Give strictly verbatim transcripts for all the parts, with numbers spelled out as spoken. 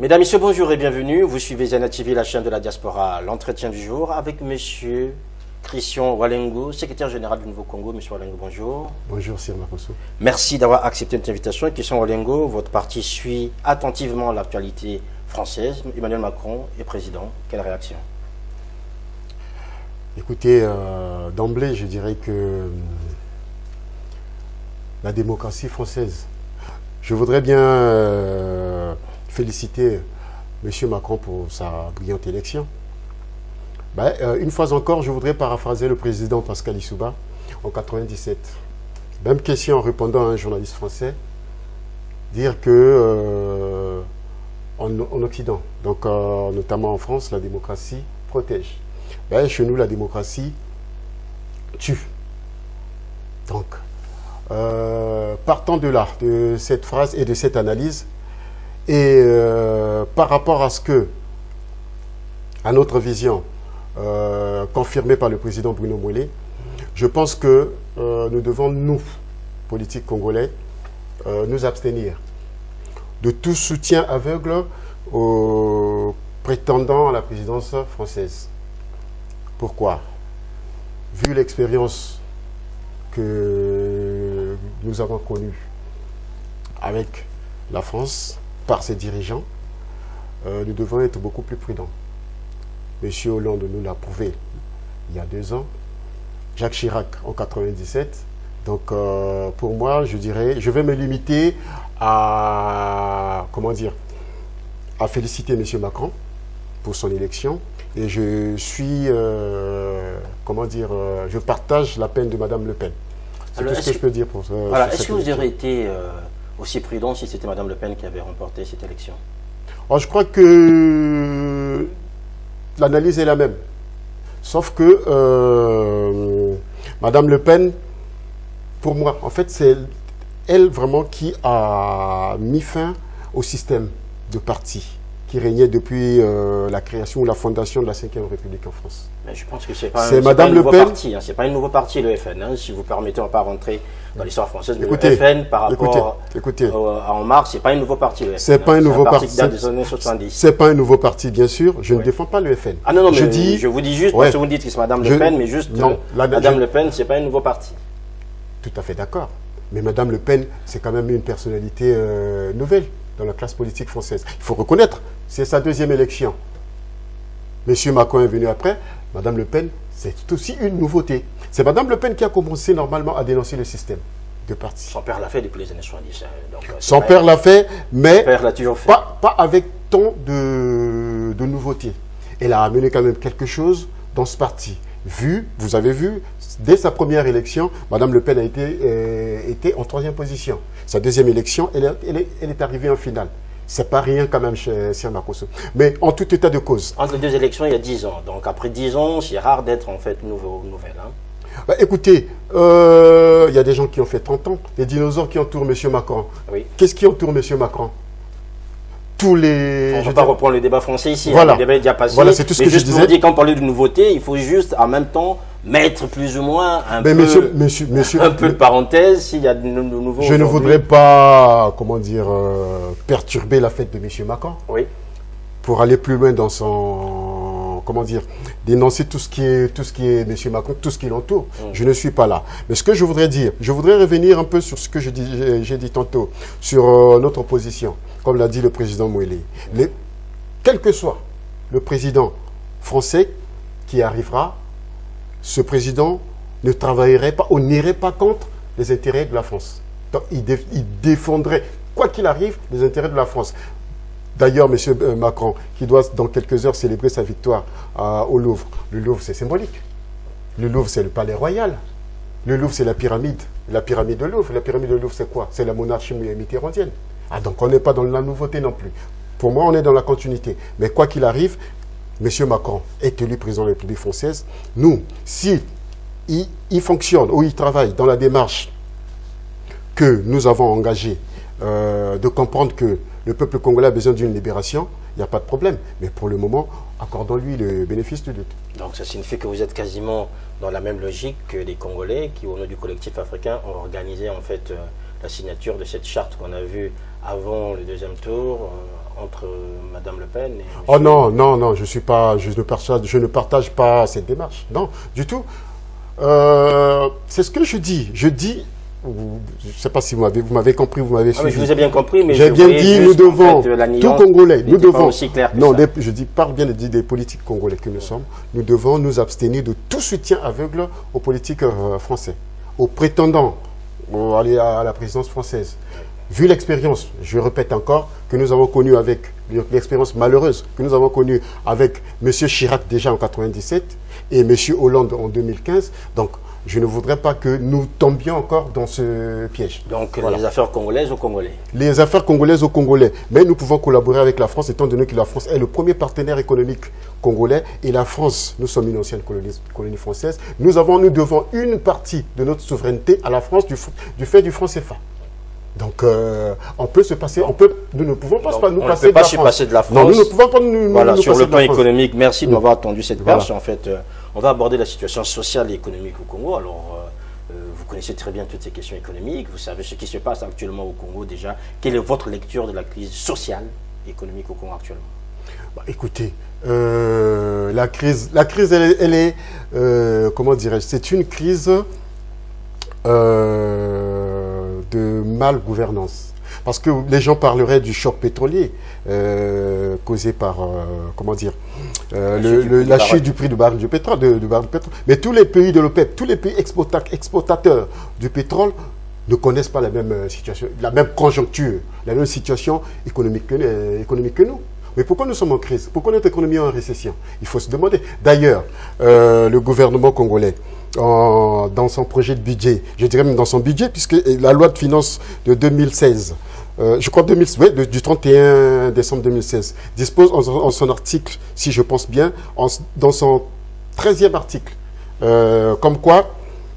Mesdames, Messieurs, bonjour et bienvenue. Vous suivez Zena T V, la chaîne de la diaspora. L'entretien du jour avec Monsieur Christian Walengo, secrétaire général du Nouveau Congo. Monsieur Walengo, bonjour. Bonjour, Sir Makosso. Merci d'avoir accepté notre invitation. Christian Walengo, votre parti suit attentivement l'actualité française. Emmanuel Macron est président. Quelle réaction? Écoutez, euh, d'emblée, je dirais que euh, la démocratie française, je voudrais bien euh, féliciter M. Macron pour sa brillante élection. Ben, euh, une fois encore, je voudrais paraphraser le président Pascal Lissouba en mille neuf cent quatre-vingt-dix-sept. Même question en répondant à un journaliste français, dire que euh, en, en Occident, donc euh, notamment en France, la démocratie protège. Ben, chez nous, la démocratie tue. Donc, euh, partant de là, de cette phrase et de cette analyse, et euh, par rapport à ce que, à notre vision, euh, confirmée par le président Bruno Moulé, je pense que euh, nous devons, nous, politiques congolais, euh, nous abstenir de tout soutien aveugle aux prétendants à la présidence française. Pourquoi? Vu l'expérience que nous avons connue avec la France, par ses dirigeants, euh, nous devons être beaucoup plus prudents. Monsieur Hollande nous l'a prouvé il y a deux ans, Jacques Chirac en mille neuf cent quatre-vingt-dix-sept. Donc euh, pour moi, je dirais, je vais me limiter à, comment dire, à féliciter Monsieur Macron pour son élection. Et je suis, euh, comment dire, euh, je partage la peine de Madame Le Pen. C'est tout ce que, que je peux dire pour ça. Voilà, est-ce que vous auriez été euh, aussi prudent si c'était Madame Le Pen qui avait remporté cette élection? Alors, je crois que l'analyse est la même. Sauf que euh, Madame Le Pen, pour moi, en fait, c'est elle vraiment qui a mis fin au système de parti qui régnait depuis euh, la création ou la fondation de la cinquième République en France. Mais je pense que c'est pas, c'est un, Madame pas un Le nouveau Pen. parti. Hein, c'est pas un nouveau parti, le F N. Hein, si vous permettez, on ne va pas rentrer dans l'histoire française. Mais écoutez, le F N, par rapport écoutez, écoutez, au, à En Marche, c'est pas un nouveau parti, le F N. C'est pas un nouveau un parti. parti. Qui date des années soixante-dix. C'est pas un nouveau parti, bien sûr. Je oui. ne défends pas le F N. Ah non, non, je mais dis, je vous dis juste, ouais, parce que vous dites que c'est Madame je, Le Pen, mais juste, non, la, Madame je, Le Pen, c'est pas un nouveau parti. Tout à fait d'accord. Mais Madame Le Pen, c'est quand même une personnalité euh, nouvelle dans la classe politique française. Il faut reconnaître, c'est sa deuxième élection. Monsieur Macron est venu après. Madame Le Pen, c'est aussi une nouveauté. C'est Madame Le Pen qui a commencé normalement à dénoncer le système de parti. Son père l'a fait depuis les années soixante-dix. Donc, Son père l'a fait, mais Son père l'a toujours fait. Pas, pas avec tant de, de nouveautés. Elle a amené quand même quelque chose dans ce parti. Vu, vous avez vu, dès sa première élection, Madame Le Pen a été, euh, été en troisième position. Sa deuxième élection, elle est, elle est, elle est arrivée en finale. C'est pas rien quand même chez Sir Makosso. Mais en tout état de cause. Entre les deux élections, il y a dix ans. Donc après dix ans, c'est rare d'être en fait nouveau, nouvelle. Hein. Bah, écoutez, euh, il y a des gens qui ont fait trente ans. Les dinosaures qui entourent M. Macron. Oui. Qu'est-ce qui entoure M. Macron? Tous les... On ne va pas reprendre le débat français ici. Voilà. Hein. Le débat est déjà passé. Voilà, c'est tout ce mais que juste je disais. Pour dire, quand on parlait de nouveauté, il faut juste en même temps mettre plus ou moins un, mais peu, monsieur, monsieur, monsieur, un peu de parenthèse s'il y a de, de nouveaux. Je ne voudrais pas, comment dire, euh, perturber la fête de M. Macron. Oui. Pour aller plus loin dans son, comment dire, dénoncer tout ce qui est, tout ce qui est M. Macron, tout ce qui l'entoure. Mmh. Je ne suis pas là. Mais ce que je voudrais dire, je voudrais revenir un peu sur ce que j'ai dit, dit tantôt, sur euh, notre position, comme l'a dit le président Moïse. Mmh. Quel que soit le président français qui arrivera, ce président ne travaillerait pas, on n'irait pas contre les intérêts de la France. Donc, il, dé, il défendrait, quoi qu'il arrive, les intérêts de la France. D'ailleurs, M. Macron, qui doit dans quelques heures célébrer sa victoire euh, au Louvre. Le Louvre, c'est symbolique. Le Louvre, c'est le palais royal. Le Louvre, c'est la pyramide. La pyramide de Louvre. La pyramide de Louvre, c'est quoi? C'est la monarchie mitterrandienne. Ah, donc on n'est pas dans la nouveauté non plus. Pour moi, on est dans la continuité. Mais quoi qu'il arrive, M. Macron est élu président de la République française. Nous, si il, il fonctionne ou il travaille dans la démarche que nous avons engagée, euh, de comprendre que le peuple congolais a besoin d'une libération, il n'y a pas de problème. Mais pour le moment, accordons-lui le bénéfice du doute. Donc ça signifie que vous êtes quasiment dans la même logique que les Congolais qui, au nom du collectif africain, ont organisé en fait euh, la signature de cette charte qu'on a vue avant le deuxième tour, euh, entre Madame Le Pen et... Oh non, non, non, je suis pas, je ne partage, je ne partage pas cette démarche. Non, du tout. Euh, c'est ce que je dis. Je dis, je ne sais pas si vous m'avez, vous m'avez compris, vous m'avez suivi. Ah, je vous ai bien compris, mais j'ai bien dit, nous devons, en fait, tout Congolais, nous devons, non, des, je dis, parle bien de dire des politiques congolais que nous sommes, nous devons nous abstenir de tout soutien aveugle aux politiques euh, français, aux prétendants, aux, aller à, à la présidence française. Vu l'expérience, je répète encore, que nous avons connue avec, l'expérience malheureuse que nous avons connue avec M. Chirac déjà en mille neuf cent quatre-vingt-dix-sept et M. Hollande en deux mille quinze, donc je ne voudrais pas que nous tombions encore dans ce piège. Donc voilà. Les affaires congolaises aux Congolais. Les affaires congolaises aux Congolais. Mais nous pouvons collaborer avec la France, étant donné que la France est le premier partenaire économique congolais. Et la France, nous sommes une ancienne colonie, colonie française. Nous, avons, nous devons une partie de notre souveraineté à la France du, du fait du franc C F A. Donc, euh, on peut se passer, on peut, nous ne pouvons pas Donc, nous on passer, ne peut de, pas la se France. passer de la France. Non, nous ne pouvons pas nous, voilà, nous sur passer le plan de la France. économique, merci de mmh. m'avoir attendu cette perche. Voilà. En fait, euh, on va aborder la situation sociale et économique au Congo. Alors, euh, vous connaissez très bien toutes ces questions économiques. Vous savez ce qui se passe actuellement au Congo déjà. Quelle est votre lecture de la crise sociale et économique au Congo actuellement? Bah, écoutez, euh, la crise, la crise, elle, elle est, euh, comment dirais-je, c'est une crise euh, de mal-gouvernance. Parce que les gens parleraient du choc pétrolier euh, causé par, euh, comment dire, euh, la, le, chute le, la chute du prix du baril du pétrole, de, du baril de pétrole. Mais tous les pays de l'OPEP, tous les pays exportateurs du pétrole ne connaissent pas la même situation, la même conjoncture, la même situation économique que, euh, économique que nous. Mais pourquoi nous sommes en crise? Pourquoi notre économie est en récession? Il faut se demander. D'ailleurs, euh, le gouvernement congolais, en, dans son projet de budget, je dirais même dans son budget, puisque la loi de finances de deux mille seize, euh, je crois deux mille, ouais, de, du trente et un décembre deux mille seize, dispose en, en son article, si je pense bien, en, dans son treizième article, euh, comme quoi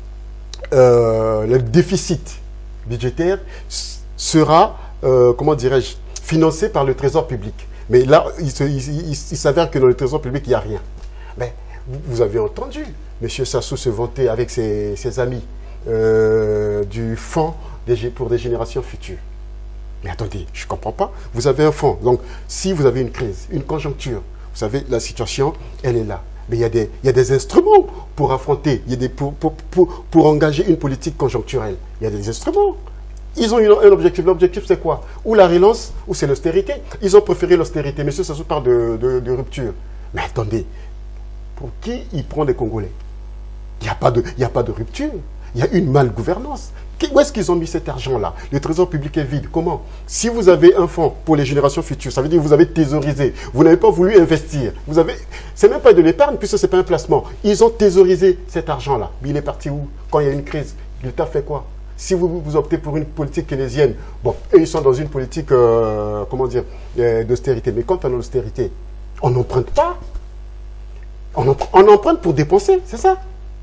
euh, le déficit budgétaire sera, euh, comment dirais-je, financé par le trésor public. Mais là, il, se, il, il, il s'avère que dans le trésor public, il n'y a rien. Mais vous, vous avez entendu M. Sassou se vanter avec ses, ses amis euh, du fonds des, pour des générations futures. Mais attendez, je ne comprends pas. Vous avez un fonds. Donc, si vous avez une crise, une conjoncture, vous savez, la situation, elle est là. Mais il y a des, il y a des instruments pour affronter, il y a des, pour, pour, pour, pour engager une politique conjoncturelle. Il y a des instruments. Ils ont un objectif. L'objectif, c'est quoi? Ou la relance, ou c'est l'austérité. Ils ont préféré l'austérité. Monsieur Sassou parle de, de, de rupture. Mais attendez, pour qui il prend des Congolais? Il n'y a pas de, il n'y a pas de rupture. Il y a une malgouvernance. Où est-ce qu'ils ont mis cet argent-là? Le trésor public est vide. Comment? Si vous avez un fonds pour les générations futures, ça veut dire que vous avez thésaurisé. Vous n'avez pas voulu investir. Vous avez, c'est même pas de l'épargne puisque c'est pas un placement. Ils ont thésaurisé cet argent-là. Mais il est parti où? Quand il y a une crise, l'État fait quoi? Si vous, vous optez pour une politique keynésienne, bon, eux, ils sont dans une politique, euh, comment dire, euh, d'austérité. Mais quand on a l'austérité, on n'emprunte pas. On, empr on emprunte pour dépenser, c'est ça.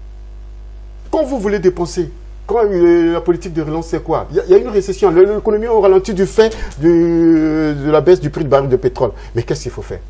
Quand vous voulez dépenser, quand euh, la politique de relance, c'est quoi? Il y, y a une récession. L'économie au ralenti du fait du, de la baisse du prix de baril de pétrole. Mais qu'est-ce qu'il faut faire?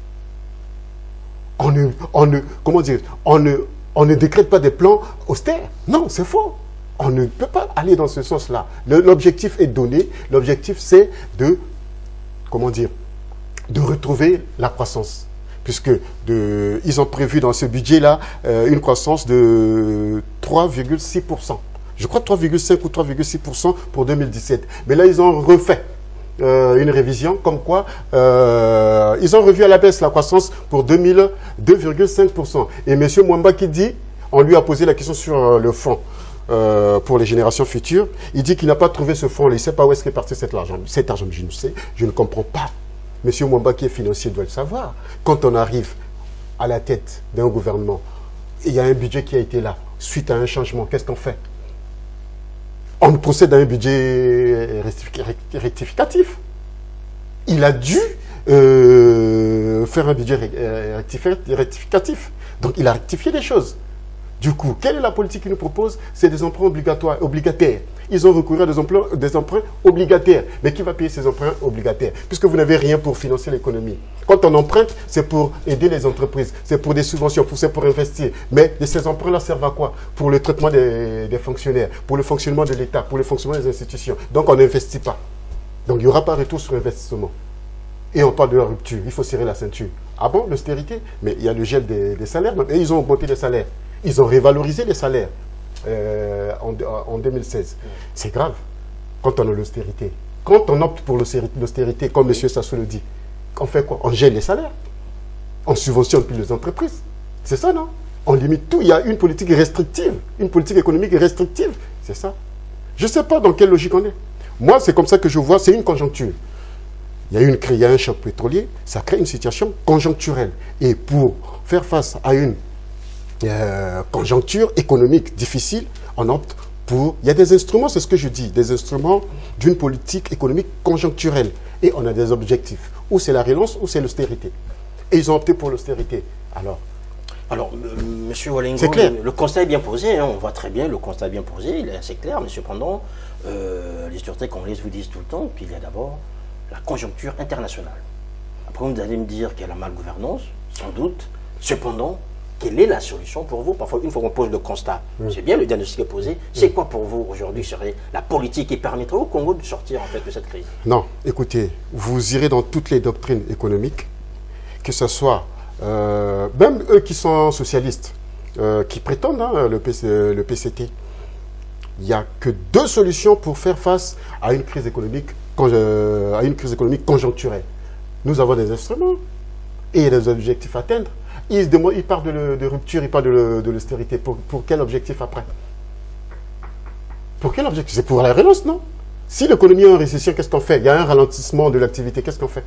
On ne, on ne, comment dire, on ne, on ne décrète pas des plans austères. Non, c'est faux. On ne peut pas aller dans ce sens-là. L'objectif est donné. L'objectif, c'est de, comment dire, de retrouver la croissance. Puisque de, ils ont prévu dans ce budget-là euh, une croissance de trois virgule six pour cent. Je crois trois virgule cinq ou trois virgule six pour cent pour deux mille dix-sept. Mais là, ils ont refait euh, une révision comme quoi euh, ils ont revu à la baisse la croissance pour deux mille, deux virgule cinq pour cent. Et M. Mwamba qui dit, on lui a posé la question sur euh, le fonds. Euh, pour les générations futures, il dit qu'il n'a pas trouvé ce fonds, il ne sait pas où est-ce qu'est parti cet argent. Cet argent, je ne sais, je ne comprends pas. Monsieur Mwamba qui est financier doit le savoir. Quand on arrive à la tête d'un gouvernement, il y a un budget qui a été là, suite à un changement, qu'est-ce qu'on fait? On procède à un budget rectificatif. Il a dû euh, faire un budget rectificatif. Donc il a rectifié des choses. Du coup, quelle est la politique qu'ils nous proposent? C'est des emprunts obligatoires, obligataires. Ils ont recouru à des emprunts, des emprunts obligataires. Mais qui va payer ces emprunts obligataires? Puisque vous n'avez rien pour financer l'économie. Quand on emprunte, c'est pour aider les entreprises, c'est pour des subventions, c'est pour investir. Mais ces emprunts-là servent à quoi? Pour le traitement des, des fonctionnaires, pour le fonctionnement de l'État, pour le fonctionnement des institutions. Donc on n'investit pas. Donc il n'y aura pas retour sur investissement. Et on parle de la rupture, il faut serrer la ceinture. Ah bon, l'austérité? Mais il y a le gel des, des salaires, et ils ont augmenté les salaires. Ils ont révalorisé les salaires euh, en, en deux mille seize. Mmh. C'est grave quand on a l'austérité. Quand on opte pour l'austérité, comme M. Sassou le dit, on fait quoi? On gèle les salaires. On subventionne plus les entreprises. C'est ça, non? On limite tout. Il y a une politique restrictive, une politique économique restrictive. C'est ça. Je ne sais pas dans quelle logique on est. Moi, c'est comme ça que je vois, c'est une conjoncture. Il y a, une, il y a un choc pétrolier, ça crée une situation conjoncturelle. Et pour faire face à une euh, conjoncture économique difficile, on opte pour... Il y a des instruments, c'est ce que je dis, des instruments d'une politique économique conjoncturelle. Et on a des objectifs. Ou c'est la relance, ou c'est l'austérité. Et ils ont opté pour l'austérité. Alors, Alors, M. Walingo, le, le constat est bien posé, hein, on voit très bien, le constat est bien posé, il est assez clair, mais cependant, euh, les autorités congolaises vous disent tout le temps qu'il y a d'abord la conjoncture internationale. Après, vous allez me dire qu'il y a la malgouvernance, sans doute. Cependant, quelle est la solution pour vous? Parfois, une fois qu'on pose le constat, mmh. c'est bien, le diagnostic est posé. C'est mmh. quoi pour vous aujourd'hui serait la politique qui permettrait au Congo de sortir en fait de cette crise? Non, écoutez, vous irez dans toutes les doctrines économiques, que ce soit, euh, même eux qui sont socialistes, euh, qui prétendent hein, le, P C, le P C T, il n'y a que deux solutions pour faire face à une crise économique à une crise économique conjoncturelle. Nous avons des instruments et des objectifs à atteindre. Ils, ils parlent de, de rupture, ils parlent de l'austérité. Pour, pour quel objectif après? Pour quel objectif? C'est pour la relance, non? Si l'économie est en récession, qu'est-ce qu'on fait? Il y a un ralentissement de l'activité, qu'est-ce qu'on fait?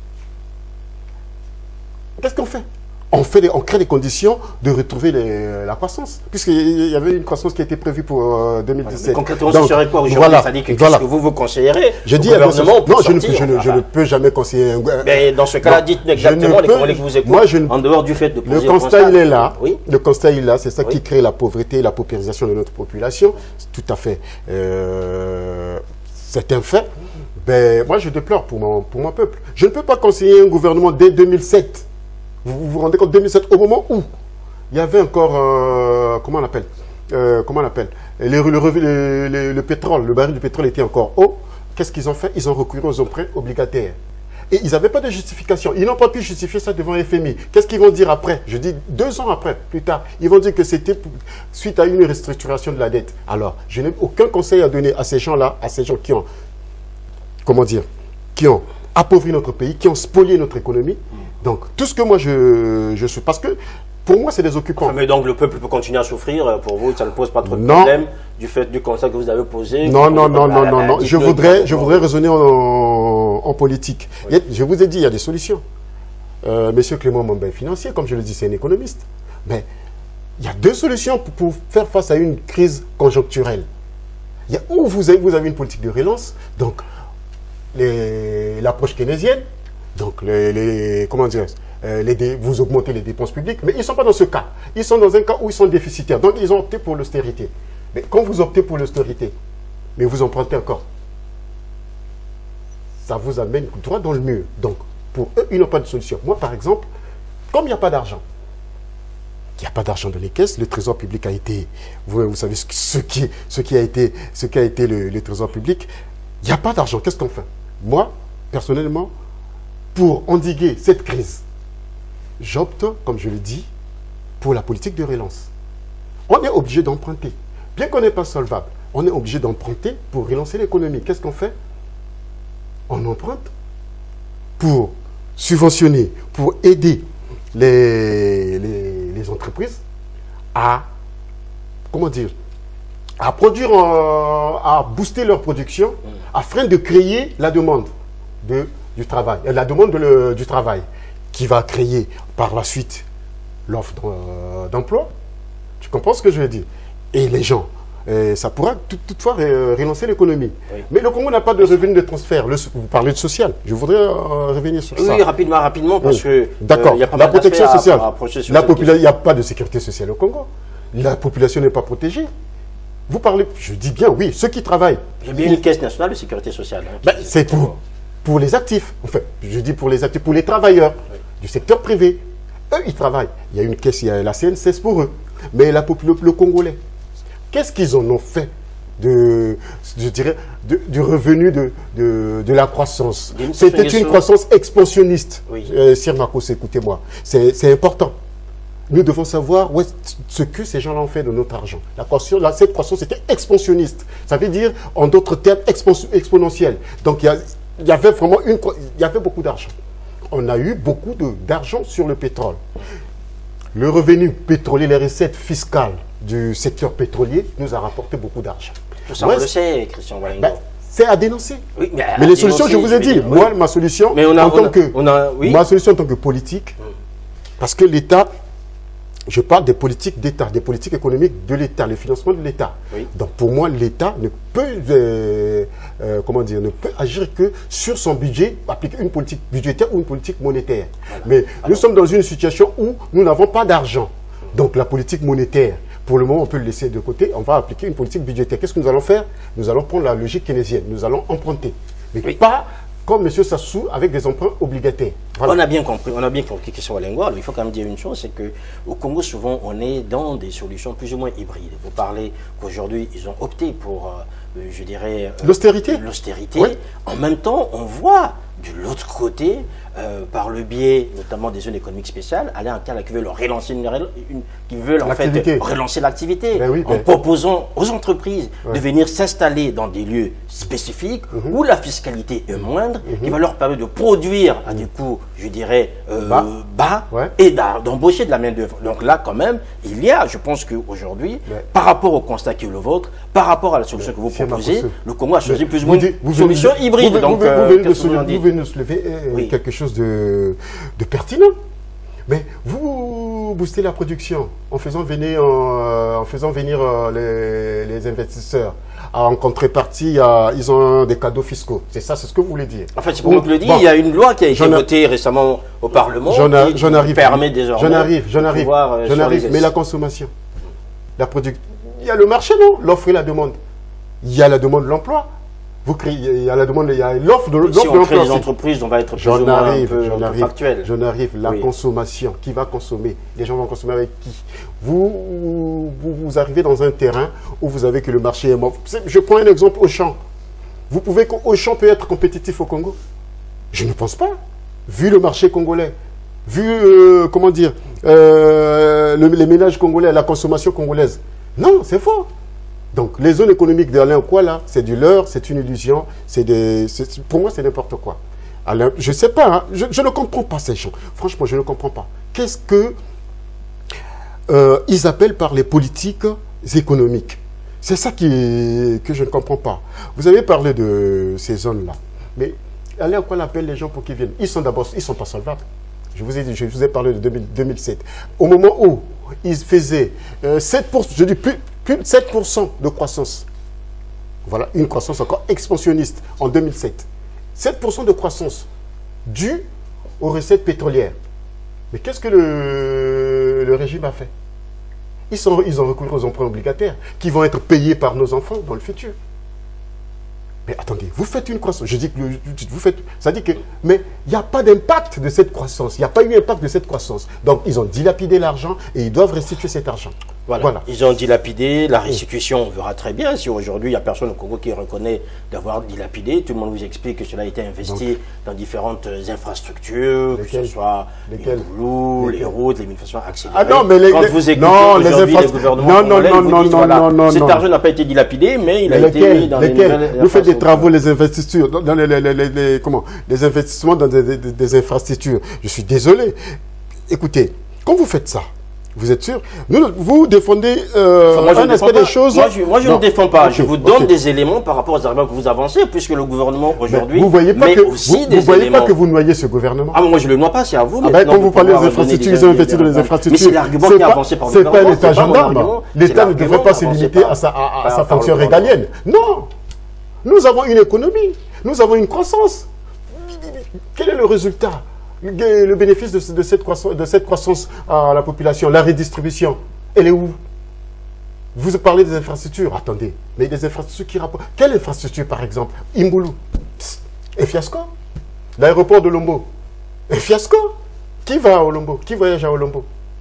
Qu'est-ce qu'on fait? On, fait des, on crée les conditions de retrouver les, la croissance. Puisqu'il y avait une croissance qui a été prévue pour euh, deux mille dix-sept. Mais concrètement, ce serait quoi aujourd'hui? Voilà, ça dit que, voilà. que vous vous conseillerez Je dis, gouvernement non, je, sortir, ne peux, je, ne, je ne peux jamais conseiller un gouvernement. Mais dans ce cas-là, dites-nous exactement les Congolais que vous écoutent, moi, je ne, en dehors du fait de poser le constat, il est là. Oui. Le constat, il est là. C'est ça oui. qui crée la pauvreté et la paupérisation de notre population. C'est tout à fait... Euh, c'est un fait. Ben, moi, je déplore pour mon, pour mon peuple. Je ne peux pas conseiller un gouvernement dès deux mille sept. Vous vous rendez compte, deux mille sept, au moment où il y avait encore, euh, comment on appelle, euh, comment on appelle, le, le, le, le, le pétrole, le baril du pétrole était encore haut. Qu'est-ce qu'ils ont fait? Ils ont recouru aux emprunts obligataires. Et ils n'avaient pas de justification. Ils n'ont pas pu justifier ça devant F M I. Qu'est-ce qu'ils vont dire après? Je dis deux ans après, plus tard. Ils vont dire que c'était suite à une restructuration de la dette. Alors, je n'ai aucun conseil à donner à ces gens-là, à ces gens qui ont, comment dire, qui ont appauvri notre pays, qui ont spolié notre économie. Donc, tout ce que moi je, je suis... Parce que, pour moi, c'est des occupants. Enfin, mais donc, le peuple peut continuer à souffrir. Pour vous, ça ne pose pas trop de problème du fait du constat que vous avez posé? Non, non, non, non, non, non. Je voudrais, je voudrais raisonner en, en politique. Oui. Je vous ai dit, il y a des solutions. Euh, Monsieur Clément Mamba est financier, comme je le dis, c'est un économiste. Mais il y a deux solutions pour, pour faire face à une crise conjoncturelle. Il y a où vous avez, vous avez une politique de relance, donc l'approche keynésienne. Donc, les, les, comment dire, euh, les, vous augmentez les dépenses publiques, mais ils ne sont pas dans ce cas. Ils sont dans un cas où ils sont déficitaires. Donc, ils ont opté pour l'austérité. Mais quand vous optez pour l'austérité, mais vous empruntez encore, ça vous amène droit dans le mur. Donc, pour eux, ils n'ont pas de solution. Moi, par exemple, comme il n'y a pas d'argent, il n'y a pas d'argent dans les caisses, le trésor public a été, vous, vous savez ce qui, ce qui a été, ce qui a été le, le trésor public, il n'y a pas d'argent. Qu'est-ce qu'on fait? Moi, personnellement, pour endiguer cette crise, j'opte, comme je le dis, pour la politique de relance. On est obligé d'emprunter. Bien qu'on n'est pas solvable, on est obligé d'emprunter pour relancer l'économie. Qu'est-ce qu'on fait? On emprunte pour subventionner, pour aider les, les, les entreprises à, comment dire, à produire, euh, à booster leur production afin de créer la demande de du travail, la demande de le, du travail, qui va créer par la suite l'offre d'emploi. Tu comprends ce que je veux dire? Et les gens, et ça pourra tout, toutefois relancer l'économie. Oui. Mais le Congo n'a pas de revenus de transfert. Le, vous parlez de social. Je voudrais euh, revenir sur oui, ça. Oui, rapidement, rapidement, parce oui. que... D'accord. Euh, la protection sociale. À, à la population, il n'y a pas de sécurité sociale au Congo. La population n'est pas protégée. Vous parlez, je dis bien, oui, ceux qui travaillent. Il y a bien une caisse nationale de sécurité sociale. Hein, ben, c'est pour... Pour les actifs, en fait, je dis pour les actifs, pour les travailleurs oui. du secteur privé. Eux, ils travaillent. Il y a une caisse, il y a la C N C S pour eux. Mais la, le, le Congolais, qu'est-ce qu'ils en ont fait de, je dirais, de, du revenu de, de, de la croissance. C'était une croissance expansionniste. Oui. Euh, Sir Marcos, écoutez-moi, c'est important. Nous devons savoir ouais, ce que ces gens-là ont fait de notre argent. La croissance, là, cette croissance était expansionniste. Ça veut dire, en d'autres termes, exponentielle. Donc, il y, a, il y avait vraiment une, il y avait beaucoup d'argent. On a eu beaucoup d'argent sur le pétrole. Le revenu pétrolier, les recettes fiscales du secteur pétrolier nous a rapporté beaucoup d'argent. Tout ça, ouais, on le sait, Christian Walingo. Ben, c'est à dénoncer. Oui, mais, mais les solutions, je vous ai dit, moi, oui. ma solution, mais on a, en tant on a, que, on a, oui. ma solution en tant que politique, hum. parce que l'État, je parle des politiques d'État, des politiques économiques de l'État, le financement de l'État. Oui. Donc pour moi, l'État ne peut, euh, euh, comment dire, ne peut agir que sur son budget, appliquer une politique budgétaire ou une politique monétaire. Voilà. Mais Alors, nous sommes dans une situation où nous n'avons pas d'argent. Donc la politique monétaire, pour le moment, on peut le laisser de côté. On va appliquer une politique budgétaire. Qu'est-ce que nous allons faire? Nous allons prendre la logique keynésienne. Nous allons emprunter. Mais oui. pas comme M. Sassou, avec des emprunts obligataires. Voilà. On a bien compris, on a bien compris question Walingo. Alors, il faut quand même dire une chose, c'est qu'au Congo, souvent, on est dans des solutions plus ou moins hybrides. Vous parlez qu'aujourd'hui, ils ont opté pour, euh, je dirais... Euh, l'austérité. L'austérité. Oui. En même temps, on voit de l'autre côté, euh, par le biais notamment des zones économiques spéciales, aller en cas qui veulent relancer une, une qui veulent en fait relancer l'activité ben oui, ben en proposant aux entreprises ouais. de venir s'installer dans des lieux spécifiques mm-hmm. où la fiscalité est moindre, mm-hmm. qui va leur permettre de produire à des coûts, je dirais, euh, bas, bas ouais. et d'embaucher de la main-d'œuvre. Donc là, quand même, il y a, je pense qu'aujourd'hui, ouais. par rapport au constat qui est le vôtre, par rapport à la solution ouais. que vous proposez, le Congo a choisi plus ou moins une solution hybride. Vous venez de soulever oui. quelque chose de, de pertinent. Mais vous boostez la production en faisant venir, euh, en faisant venir euh, les, les investisseurs. En contrepartie, euh, ils ont des cadeaux fiscaux. C'est ça, c'est ce que vous voulez dire. En fait, c'est pour moi que je le dis. Bon, il y a une loi qui a été votée récemment au Parlement qui j'en arrive, permet désormais j'en arrive, j'en arrive, euh, j'en arrive. Mais la consommation, la production, il y a le marché, non? L'offre et la demande. Il y a la demande de l'emploi. Vous créez, il y a la demande, il y a l'offre de l'emploi. Si on crée des entreprises, on va être plus ou moins un peu, un peu factuel. J'en arrive. La oui. consommation. Qui va consommer? Les gens vont consommer avec qui? Vous, vous, vous arrivez dans un terrain où vous avez que le marché est mort. Je prends un exemple, Auchan. Vous pouvez qu'Auchan peut être compétitif au Congo? Je ne pense pas. Vu le marché congolais, vu, euh, comment dire, euh, le, les ménages congolais, la consommation congolaise. Non, c'est faux. Donc, les zones économiques d'Alain quoi là, c'est du leurre, c'est une illusion, c'est des, pour moi, c'est n'importe quoi. Alain, je ne sais pas, hein, je, je ne comprends pas ces gens. Franchement, je ne comprends pas. Qu'est-ce que euh, ils appellent par les politiques économiques? C'est ça qui, que je ne comprends pas. Vous avez parlé de ces zones-là, mais Alain quoi appelle les gens pour qu'ils viennent? Ils sont d'abord, ils ne sont pas solvables. Je vous ai dit, je vous ai parlé de deux mille sept. Au moment où ils faisaient euh, sept pour cent, je dis plus, plus de sept pour cent de croissance. Voilà, une croissance encore expansionniste en deux mille sept. sept pour cent de croissance due aux recettes pétrolières. Mais qu'est-ce que le, le régime a fait? Ils, sont, ils ont recouru aux emprunts obligataires qui vont être payés par nos enfants dans le futur. Mais attendez, vous faites une croissance. Je dis que vous faites. Ça dit que. Mais il n'y a pas d'impact de cette croissance. Il n'y a pas eu d'impact de cette croissance. Donc, ils ont dilapidé l'argent et ils doivent restituer cet argent. Voilà. voilà. Ils ont dilapidé. La restitution, on verra très bien. Si aujourd'hui, il n'y a personne au Congo qui reconnaît d'avoir dilapidé, tout le monde vous explique que cela a été investi donc, dans différentes infrastructures, lesquelles, que ce soit lesquelles, les boulots, les routes, les manifestations accélérées. Ah non, mais les, Quand vous écoutez non, les, les gouvernements non, non, non, non, non, voilà, non, non, cet non. argent n'a pas été dilapidé, mais il mais a lesquels, été mis dans lesquels, les nouvelles vous faites des travaux, les investitures, dans les, les, les, les, les, comment, les investissements dans des, des, des infrastructures. Je suis désolé. Écoutez, quand vous faites ça, vous êtes sûr? Nous, vous défendez euh, enfin, moi, un aspect des choses. Moi, je, moi, je ne défends pas. Okay, je vous donne okay. des éléments par rapport aux arguments que vous avancez, puisque le gouvernement aujourd'hui. Vous voyez pas mais que aussi vous, des vous voyez éléments. pas que vous noyez ce gouvernement. Ah, moi je le noie pas, c'est à vous. Ah ben, quand vous parlez des infrastructures, ils ont investi dans les infrastructures. Mais c'est l'argument qui est avancé par le gouvernement. C'est pas l'État gendarme. L'État ne devrait pas se limiter à sa, à, à sa fonction régalienne. Non. Nous avons une économie. Nous avons une croissance. Quel est le résultat? Le bénéfice de, de, cette croissance, de cette croissance à la population, la redistribution, elle est où? Vous parlez des infrastructures. Attendez, mais des infrastructures qui rapportent. Quelle infrastructure, par exemple? Imboulou, un fiasco. L'aéroport de Lombo, un fiasco. Qui va à Olombo? Qui voyage à Olombo?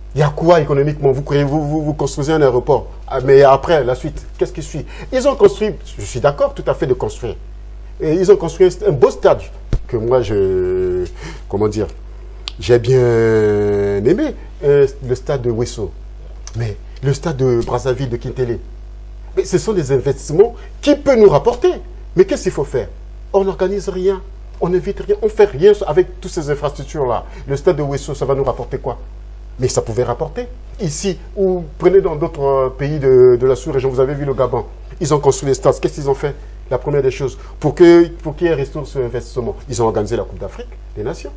Il y a quoi économiquement? Vous, créez, vous, vous, vous construisez un aéroport. Ah, mais après, la suite, qu'est-ce qui suit? Ils ont construit, je suis d'accord tout à fait de construire. Et ils ont construit un beau stade que moi, je, comment dire, j'ai bien aimé, euh, le stade de Ouesso. Mais le stade de Brazzaville, de Kintélé. Mais ce sont des investissements qui peuvent nous rapporter. Mais qu'est-ce qu'il faut faire? On n'organise rien, on n'évite rien, on ne fait rien avec toutes ces infrastructures-là. Le stade de Ouesso, ça va nous rapporter quoi? Mais ça pouvait rapporter. Ici, ou prenez dans d'autres pays de, de la sous-région, vous avez vu le Gabon, ils ont construit les stades. Qu'est-ce qu'ils ont fait? La première des choses, pour qu'il pour qu'il y ait retour sur investissement, ils ont organisé la Coupe d'Afrique des Nations.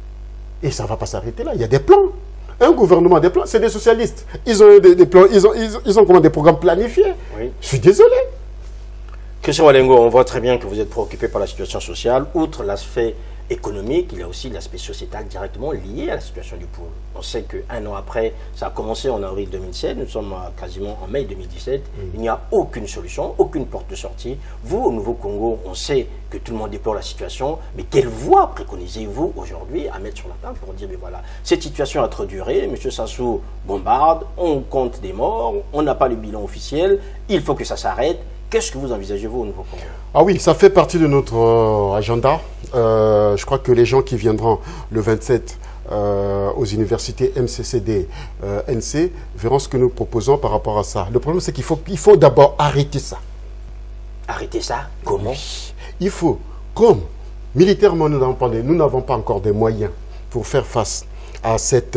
Et ça ne va pas s'arrêter là, il y a des plans. Un gouvernement a des plans, c'est des socialistes. Ils ont des, des plans, ils ont, ils, ils ont comment, des programmes planifiés. Oui. Je suis désolé. Christian Walengo, on voit très bien que vous êtes préoccupé par la situation sociale. Outre l'aspect économique, il y a aussi l'aspect sociétal directement lié à la situation du pôle. On sait qu'un an après, ça a commencé en avril deux mille sept, nous sommes quasiment en mai deux mille dix-sept, mmh. il n'y a aucune solution, aucune porte de sortie. Vous, au Nouveau-Congo, on sait que tout le monde déplore la situation, mais quelle voie préconisez-vous aujourd'hui à mettre sur la table pour dire, mais voilà, cette situation a trop duré, M. Sassou bombarde, on compte des morts, on n'a pas le bilan officiel, il faut que ça s'arrête. Qu'est-ce que vous envisagez, vous, au Nouveau-Congo? Ah oui, ça fait partie de notre euh, agenda. Euh, je crois que les gens qui viendront le vingt-sept euh, aux universités M C C D, euh, N C, verront ce que nous proposons par rapport à ça. Le problème, c'est qu'il faut, il faut d'abord arrêter ça. Arrêter ça? Comment? Oui. Il faut, comme militairement, nous n'avons pas, nous n'avons pas encore des moyens pour faire face à cette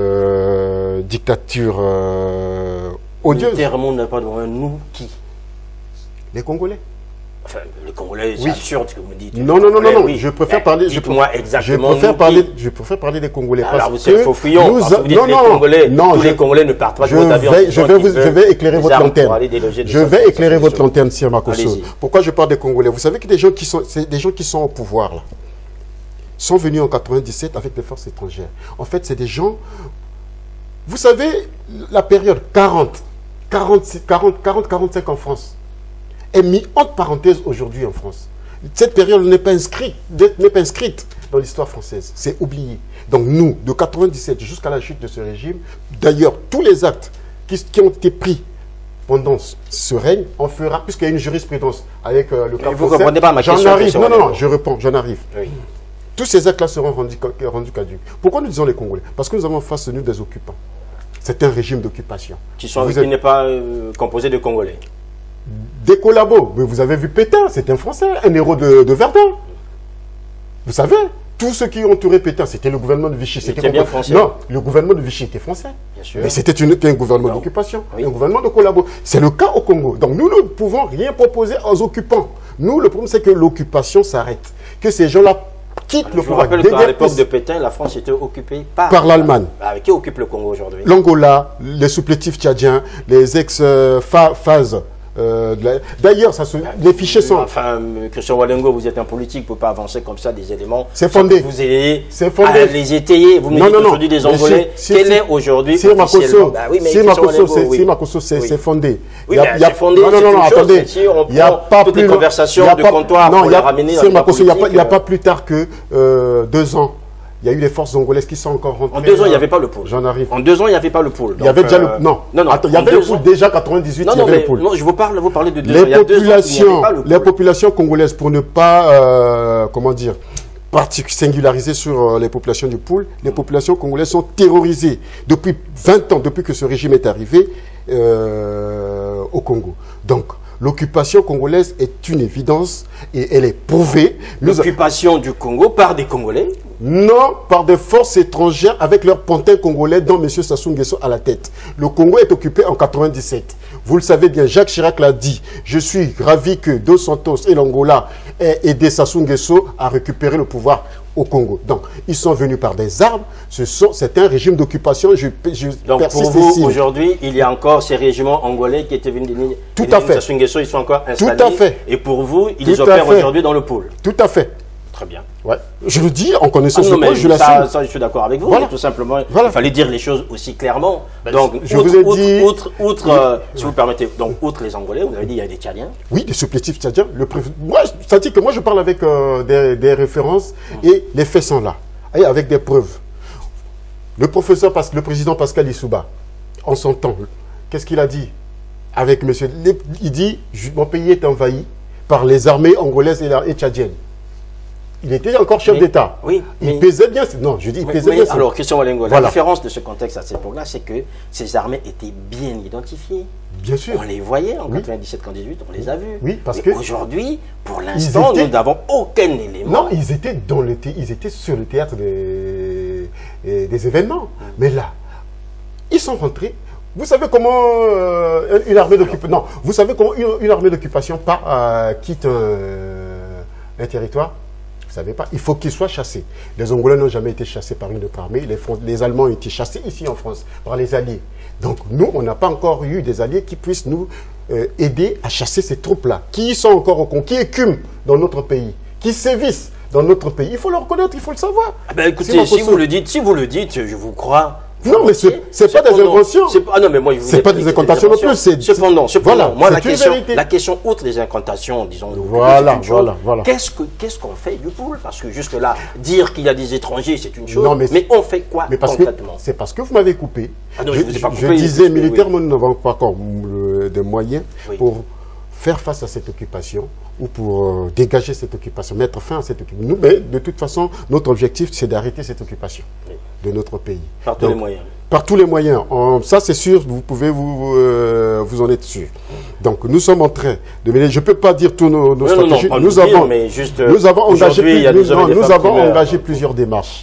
euh, dictature euh, odieuse. Militairement, nous n'avons pas de moyens, nous qui? Les Congolais. Enfin, les Congolais, c'est oui. absurde ce que vous me dites. Non, non, non, non, non. Oui. Je préfère parler. Dites-moi exactement. Je préfère parler. Je préfère parler des Congolais. Alors, parce vous que êtes faux fuyant. Nous, parce que vous dites non, les non, Congolais. non. Tous je, les Congolais ne partent pas de je votre avion. vais, je vais, vous, je vais éclairer votre lanterne. Je vais éclairer votre lanterne, Sir Makosso. Pourquoi je parle des Congolais? Vous savez que des gens qui sont, c'est des gens qui sont au pouvoir là, sont venus en quatre-vingt-dix-sept avec les forces étrangères. En fait, c'est des gens. Vous savez, la période quarante, quarante, quarante, quarante, quarante-cinq en France est mis entre parenthèses aujourd'hui en France. Cette période n'est pas inscrite, n'est pas inscrite dans l'histoire française. C'est oublié. Donc nous, de quatre-vingt-dix-sept jusqu'à la chute de ce régime, d'ailleurs, tous les actes qui, qui ont été pris pendant ce règne, on fera, puisqu'il y a une jurisprudence avec euh, le cas Vous ne comprenez pas ma question. J'en arrive. Non, non, non, je réponds, j'en arrive. Oui. Tous ces actes-là seront rendus, rendus caducs. Pourquoi nous disons les Congolais? Parce que nous avons face à nous des occupants. C'est un régime d'occupation. Qui, sont, qui êtes... n'est pas euh, composé de Congolais. Des collabos. Mais vous avez vu Pétain, c'est un Français, un héros de, de Verdun. Vous savez, tous ceux qui ont entouré Pétain, c'était le gouvernement de Vichy. C'était bien français. Non, le gouvernement de Vichy était français. Bien sûr. Mais c'était un gouvernement d'occupation, oui. Un gouvernement de collabo. C'est le cas au Congo. Donc nous ne pouvons rien proposer aux occupants. Nous, le problème, c'est que l'occupation s'arrête. Que ces gens-là quittent Alors, le je pouvoir. Je vous rappelle qu'à l'époque de Pétain, la France était occupée par, par l'Allemagne. Avec qui occupe le Congo aujourd'hui? L'Angola, les supplétifs tchadiens, les ex-phases. Euh, D'ailleurs, les fichiers sont... Enfin, Christian Walengo, vous êtes un politique, vous ne pouvez pas avancer comme ça des éléments. C'est fondé. Vous ayez fondé. à les étayer. Vous me dites aujourd'hui des Angolais. Si, si, Quel si, est aujourd'hui si officiellement bah, oui, Si Makosso, c'est oui. fondé. Oui, mais c'est fondé. Non, non, non, non attendez. Si on prend toutes les conversations de comptoir pour les ramener dans la politique. Il n'y a pas plus tard que deux ans. Il y a eu les forces congolaises qui sont encore rentrées. En deux ans, il n'y avait pas le pôle. J'en arrive. En deux ans, il n'y avait pas le pôle. Il y avait déjà le... Non, non, non. Attends, il y avait le pôle déjà quatre-vingt-dix-huit, il y avait le pôle. Non, je vous parle, vous parlez de deux les ans. Il y a populations, deux ans, il n'y avait pas le pôle. Les populations congolaises, pour ne pas, euh, comment dire, singulariser sur euh, les populations du pôle, les populations congolaises sont terrorisées depuis vingt ans, depuis que ce régime est arrivé euh, au Congo. Donc, l'occupation congolaise est une évidence et elle est prouvée. L'occupation du Congo par des Congolais? Non, par des forces étrangères avec leur pantin congolais dont M. Sassou Nguesso à la tête. Le Congo est occupé en quatre-vingt-dix-sept. Vous le savez bien, Jacques Chirac l'a dit. Je suis ravi que Dos Santos et l'Angola aient aidé Sassou Nguesso à récupérer le pouvoir au Congo. Donc, ils sont venus par des armes. C'est un régime d'occupation. Je, je Donc, pour vous, aujourd'hui, il y a encore ces régiments angolais qui étaient venus Tout à fait. Sassou Nguesso, ils sont encore installés. Tout à fait. Et pour vous, ils Tout opèrent aujourd'hui dans le pôle. Tout à fait. Très bien. Ouais. Je le dis en connaissance ah non, de cause, je l'assume. Ça, je suis d'accord avec vous. Voilà. Tout simplement, voilà. il fallait dire les choses aussi clairement. Ben, donc, je outre, vous ai outre, dit... outre, outre oui. euh, si vous permettez, donc, outre les Angolais, vous avez dit il y a des Tchadiens. Oui, des supplétifs tchadiens. Le préf... Moi, c'est-à-dire que moi, je parle avec euh, des, des références mmh. et les faits sont là. Et avec des preuves. Le professeur, le président Pascal Lissouba, en son temps, qu'est-ce qu'il a dit avec monsieur? Il dit, mon pays est envahi par les armées angolaises et tchadiennes. Il était encore chef d'État. Oui, il mais, pesait bien. Non, je dis, il mais, pesait mais, bien. Alors, question Walengo, voilà. La différence de ce contexte à cette époque-là, c'est que ces armées étaient bien identifiées. Bien sûr. On les voyait en oui. quatre-vingt-dix-sept quatre-vingt-dix-huit, on les a vus. Oui, parce mais que aujourd'hui, pour l'instant, étaient... nous n'avons aucun élément. Non, ils étaient dans le ils étaient sur le théâtre des, des événements. Mmh. Mais là, ils sont rentrés. Vous savez comment euh, une armée d'occupation. Non, vous savez comment une, une armée d'occupation euh, quitte euh, un territoire? Vous ne savez pas, il faut qu'ils soient chassés. Les Angolais n'ont jamais été chassés par une autre armée. Les, les Allemands ont été chassés ici en France par les Alliés. Donc nous, on n'a pas encore eu des Alliés qui puissent nous euh, aider à chasser ces troupes-là, qui sont encore au con, qui écument dans notre pays, qui sévissent dans notre pays. Il faut le reconnaître, il faut le savoir. Ah ben écoutez, si vous le dites, si vous le dites, je vous crois. Non, mais ce n'est pas des inventions. Ah non, mais moi, je c'est pas des incantations non plus. Cependant, cependant voilà, moi, la question, la question, outre les incantations, disons, voilà, voilà, voilà. Qu'est-ce qu'on qu'est-ce qu'on fait du pool? Parce que jusque-là, dire qu'il y a des étrangers, c'est une chose. Non, mais, mais on fait quoi mais parce concrètement? C'est parce que vous m'avez coupé. Ah non, je, je, vous ai pas coupé, je disais, militairement, oui. nous n'avons pas encore de moyens oui. pour faire face à cette occupation ou pour euh, dégager cette occupation, mettre fin à cette occupation. Nous, mais de toute façon, notre objectif, c'est d'arrêter cette occupation oui. de notre pays. Par tous les moyens. Par tous les moyens. En, ça, c'est sûr, vous pouvez vous, euh, vous en être sûr. Donc, nous sommes en train de mener. Je ne peux pas dire tous nos, nos non, stratégies. Non, non, nous, dire, avons, mais juste, nous avons engagé, plus, nous, non, nous avons primaires, engagé donc. plusieurs démarches,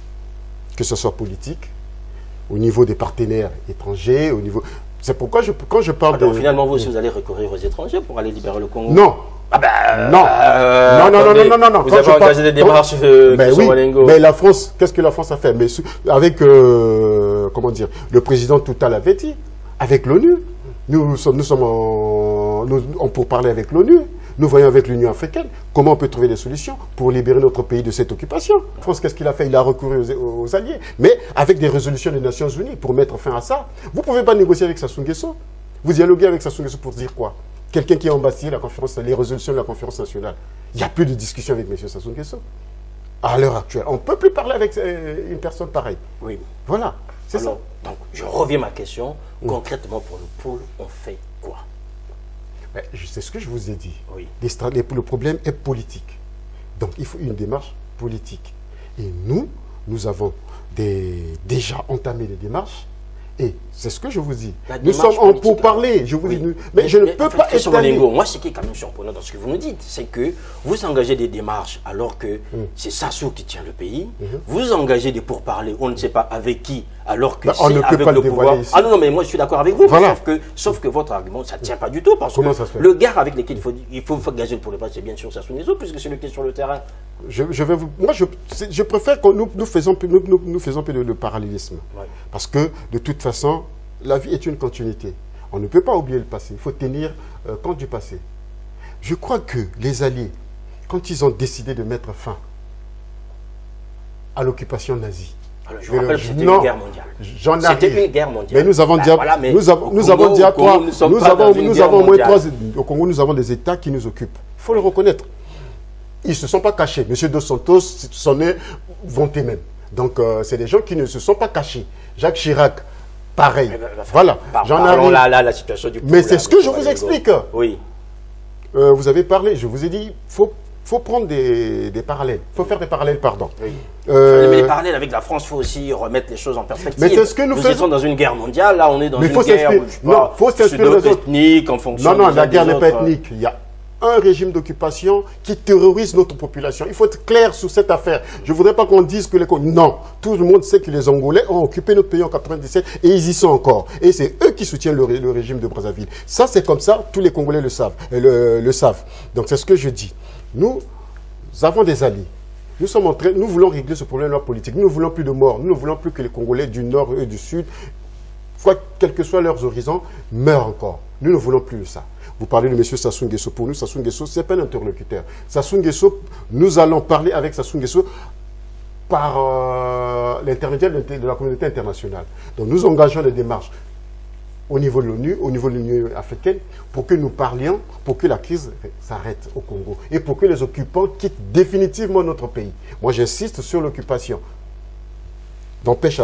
que ce soit politique, au niveau des partenaires étrangers, au niveau. C'est pourquoi, je, quand je parle Alors, de. Finalement, vous aussi, vous allez recourir aux étrangers pour aller libérer le Congo? Non. Ah ben, non. Euh, non, non, attendez, non, non, non, non. Vous Quand avez engagé parle, des démarches quand, euh, mais oui, Walengo. Mais la France, qu'est-ce que la France a fait? Mais avec, euh, comment dire, le président Touta l'avait dit, avec l'ONU. Nous, nous sommes, nous sommes en, nous, on pour parler avec l'ONU. Nous voyons avec l'Union africaine comment on peut trouver des solutions pour libérer notre pays de cette occupation. La France, qu'est-ce qu'il a fait? Il a recouru aux, aux alliés, mais avec des résolutions des Nations Unies pour mettre fin à ça. Vous ne pouvez pas négocier avec Sassou Nguesso. Vous dialoguez avec Sassou Nguesso pour dire quoi? Quelqu'un qui a embastillé la conférence, les résolutions de la conférence nationale. Il n'y a plus de discussion avec M. Sassou Nguesso. À l'heure actuelle, on ne peut plus parler avec euh, une personne pareille. Oui. Voilà, c'est ça. Donc, je reviens à ma question. Mmh. Concrètement, pour le pôle, on fait quoi? Ben, c'est ce que je vous ai dit. Oui. Les, les, le problème est politique. Donc, il faut une démarche politique. Et nous, nous avons des, déjà entamé des démarches. Et c'est ce que je vous dis. Nous sommes en pourparlers. Je vous oui. dis, nous, mais, mais je mais, ne peux en fait, pas étaler. Moi, ce qui est quand même surprenant dans ce que vous nous dites, c'est que vous engagez des démarches alors que mm. c'est Sassou qui tient le pays. Mm -hmm. Vous engagez des pourparlers, on ne sait pas avec qui, alors que bah, c'est avec le pouvoir. Ici. Ah non, non, mais moi je suis d'accord avec vous. Voilà. Sauf, que, sauf que votre argument, ça ne tient pas du tout. Parce Comment que ça se fait? le gars avec lequel il faut, il faut engager pour le passé, c'est bien sûr Sassou Nguesso, puisque c'est lui qui est sur le terrain. Je, je vais vous, moi, je, je préfère que nous, nous faisons plus, nous, nous, nous faisons plus de, de parallélisme. Ouais. Parce que, de toute façon, la vie est une continuité. On ne peut pas oublier le passé. Il faut tenir euh, compte du passé. Je crois que les Alliés, quand ils ont décidé de mettre fin à l'occupation nazie, alors, je vous rappelle que c'était une guerre mondiale. C'était une guerre mondiale. Mais nous avons bah, dit, voilà, mais nous avons, nous avons dit à toi, nous, nous avons, nous avons au moins trois, au Congo, nous avons des États qui nous occupent. Il faut le reconnaître. Ils ne se sont pas cachés. Monsieur Dos Santos s'en est vanté même. Donc, euh, c'est des gens qui ne se sont pas cachés. Jacques Chirac, pareil. Ben, ben, voilà. J'en arrive. Là, là, la situation du Mais c'est ce que je vous explique. Oui. Euh, vous avez parlé, je vous ai dit, il faut, faut prendre des, des parallèles. Il faut faire des parallèles, pardon. Oui. Euh, mais les parallèles avec la France, il faut aussi remettre les choses en perspective. Mais c'est ce que nous, nous faisons. étions dans une guerre mondiale, là on est dans mais une faut guerre où, je non, faut s'inspirer des ethniques en fonction Non, non, des la guerre n'est pas autres. ethnique. Il y a un régime d'occupation qui terrorise notre population. Il faut être clair sur cette affaire. Je ne voudrais pas qu'on dise que les... Non, tout le monde sait que les Angolais ont occupé notre pays en quatre-vingt-dix-sept et ils y sont encore. Et c'est eux qui soutiennent le, le régime de Brazzaville. Ça, c'est comme ça, tous les Congolais le savent. Le, le savent. Donc, c'est ce que je dis. Nous, nous avons des alliés. Nous sommes en train, nous voulons régler ce problème-là politique. Nous ne voulons plus de morts. Nous ne voulons plus que les Congolais du Nord et du Sud, quoi, quels que soient leurs horizons, meurent encore. Nous ne voulons plus de ça. Vous parlez de M. Sassou Nguesso. Pour nous, Sassou Nguesso, ce n'est pas un interlocuteur. Sassou Nguesso, nous allons parler avec Sassou Nguesso par euh, l'intermédiaire de, de la communauté internationale. Donc nous engageons des démarches au niveau de l'ONU, au niveau de l'Union africaine, pour que nous parlions, pour que la crise s'arrête au Congo et pour que les occupants quittent définitivement notre pays. Moi, j'insiste sur l'occupation. n'empêche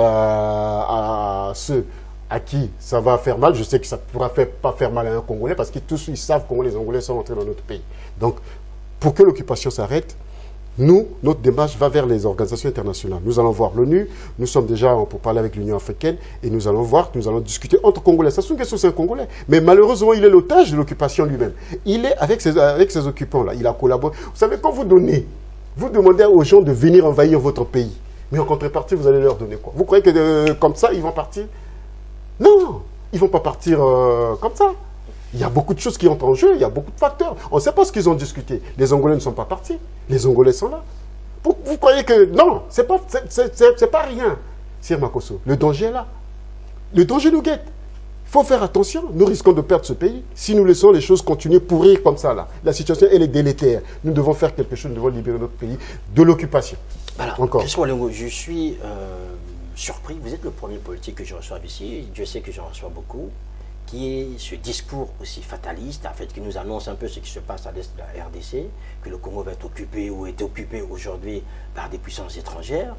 à, à ceux à qui ça va faire mal. Je sais que ça ne pourra faire, pas faire mal à un Congolais parce qu'ils tous ils savent comment les Angolais sont entrés dans notre pays. Donc, pour que l'occupation s'arrête, nous, notre démarche va vers les organisations internationales. Nous allons voir l'ONU, nous sommes déjà pour parler avec l'Union africaine et nous allons voir, nous allons discuter entre Congolais. Ça, c'est une question, c'est un Congolais. Mais malheureusement, il est l'otage de l'occupation lui-même. Il est avec ses, avec ses occupants-là. Il a collaboré. Vous savez, quand vous donnez, vous demandez aux gens de venir envahir votre pays. Mais en contrepartie, vous allez leur donner quoi? Vous croyez que euh, comme ça, ils vont partir? Non, ils ne vont pas partir euh, comme ça. Il y a beaucoup de choses qui entrent en jeu, il y a beaucoup de facteurs. On ne sait pas ce qu'ils ont discuté. Les Angolais ne sont pas partis. Les Angolais sont là. Vous, vous croyez que... Non, ce n'est pas, pas rien, Sir Makosso. Le danger est là. Le danger nous guette. Il faut faire attention. Nous risquons de perdre ce pays si nous laissons les choses continuer pourrir comme ça. Là. La situation, elle est délétère. Nous devons faire quelque chose. Nous devons libérer notre pays de l'occupation. Voilà. Encore. Je suis euh, surpris. Vous êtes le premier politique que je reçois ici. Dieu sait que j'en reçois beaucoup. Qui est ce discours aussi fataliste, en fait, qui nous annonce un peu ce qui se passe à l'est de la R D C, que le Congo va être occupé ou est occupé aujourd'hui par des puissances étrangères.